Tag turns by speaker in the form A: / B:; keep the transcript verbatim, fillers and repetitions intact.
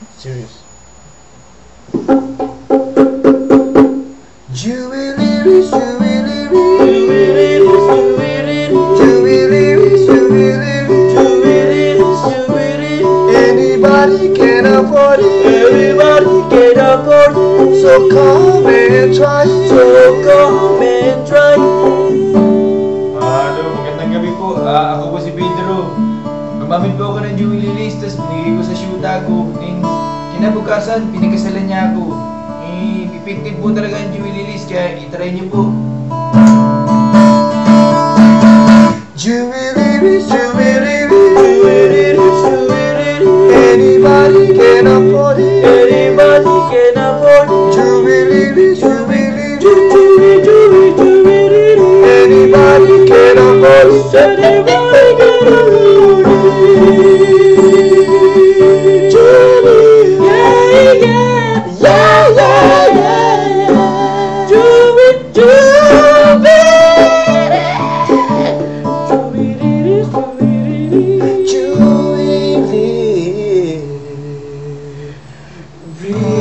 A: Serious.
B: Jubilees, jubilees,
A: Jubilees,
B: jubilees, jubilees,
A: jubilees, jubilees.
B: anybody can afford it,
A: Everybody can afford it.
B: so come and try it.
A: So come and try. Hello, magandang gabi po. Ah, ako po si Pedro. Gumamit po ako ng Jubilees, tapos binigay ko sa shoota ko. And kinabukasan, pinakasalan niya ako. Eh, effective po talaga ang Jubilees, kaya itry niyo po.
B: Jubilees, jubilees,
A: Jubilees, jubilees.
B: anybody can afford it,
A: Everybody can afford it.
B: jubilees, jubilees,
A: Jubilee, jubilee, jubilee.
B: anybody can afford it.
A: Everybody can afford it.
B: Jubilee,
A: Yeah, yeah.
B: yeah, yeah, yeah, yeah.
A: Jubilee, jubilee. Jubilee, jubilee.
B: Jubilee.